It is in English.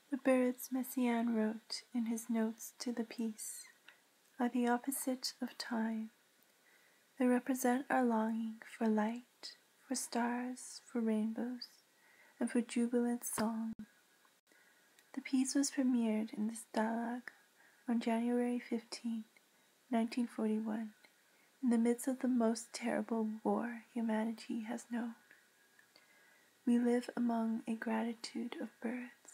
The birds Messiaen wrote in his notes to the piece are the opposite of time. They represent our longing for light, for stars, for rainbows, and for jubilant song. The piece was premiered in the Stalag on January 15, 1941, in the midst of the most terrible war humanity has known. We live among a gratitude of birds.